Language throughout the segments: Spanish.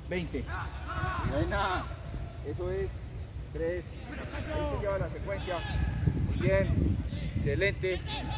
20. Buena. Eso es. 3. Ahí se lleva la secuencia. Muy bien. Excelente.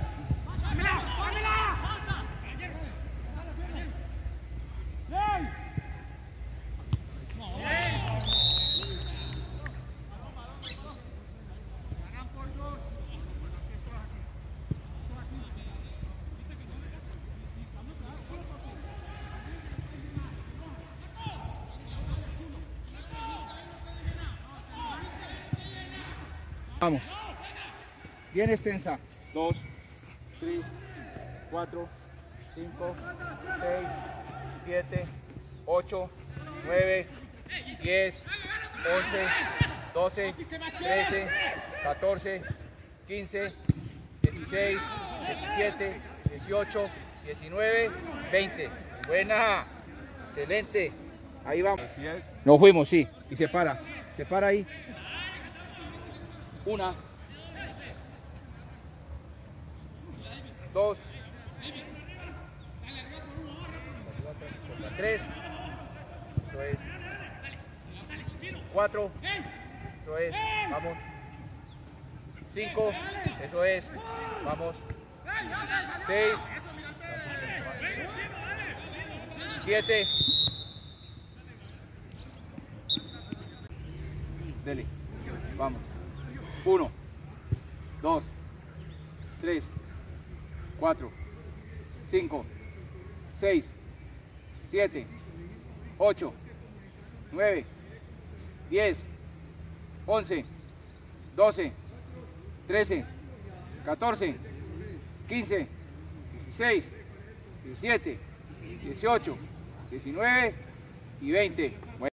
Vamos. Bien extensa. 2, 3, 4, 5, 6, 7, 8, 9, 10, 11, 12, 13, 14, 15, 16, 17, 18, 19, 20. Buena. Excelente. Ahí vamos. Nos fuimos, sí. Y se para. Se para ahí. 1, 2, 3, eso es, 4, eso es, vamos, 5, eso es, vamos, 6, 7, dele, vamos. 1, 2, 3, 4, 5, 6, 7, 8, 9, 10, 11, 12, 13, 14, 15, 16, 17, 18, 19 y 20.